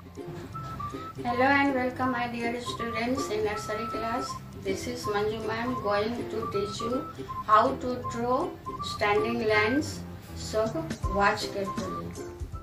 Hello and welcome my dear students in nursery class. This is Manju ma'am going to teach you how to draw standing lines. So watch carefully.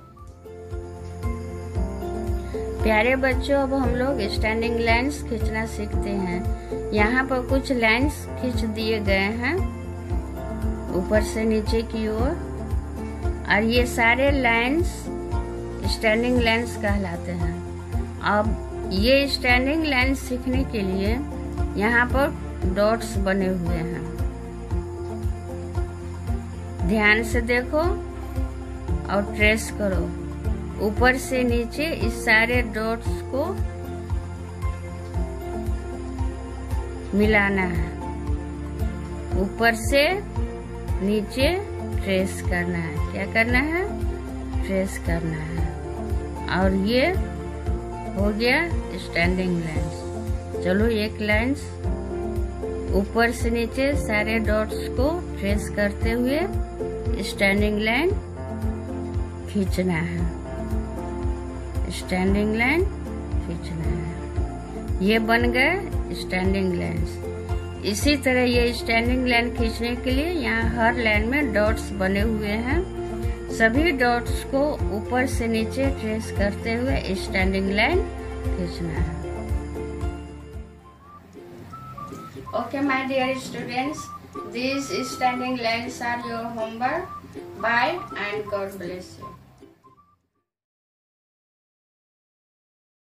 प्यारे बच्चों, अब हम लोग standing lines खींचना सीखते हैं। यहाँ पर कुछ लाइन्स खींच दिए गए हैं ऊपर से नीचे की ओर, और ये सारे लाइन्स स्टैंडिंग लाइन्स कहलाते हैं। अब ये स्टैंडिंग लाइन्स सीखने के लिए यहाँ पर डॉट्स बने हुए हैं। ध्यान से देखो और ट्रेस करो। ऊपर से नीचे इस सारे डॉट्स को मिलाना है। ऊपर से नीचे ट्रेस करना है। क्या करना है? ट्रेस करना है। और ये हो गया स्टैंडिंग लाइन्स। चलो एक लाइन्स ऊपर से नीचे सारे डॉट्स को ट्रेस करते हुए स्टैंडिंग लाइन खींचना है। स्टैंडिंग लाइन खींचना है। ये बन गए स्टैंडिंग लाइन्स। इसी तरह ये स्टैंडिंग लाइन खींचने के लिए यहाँ हर लाइन में डॉट्स बने हुए हैं। सभी डॉट्स को ऊपर से नीचे ट्रेस करते हुए स्टैंडिंग लाइन खींचना है। Okay, my dear students, these standing lines are your homework. Bye and God bless you.